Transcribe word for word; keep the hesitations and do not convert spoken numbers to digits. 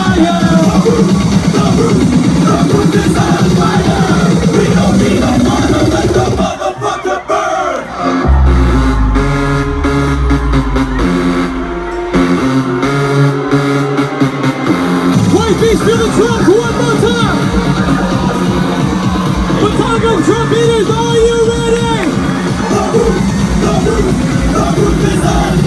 fire. The roof, the roof is on fire. We don't need a water, let the motherfucker burn. White Beast to the truck one more time. Baton Trumpeters, are you ready? The roof, the roof, the roof is on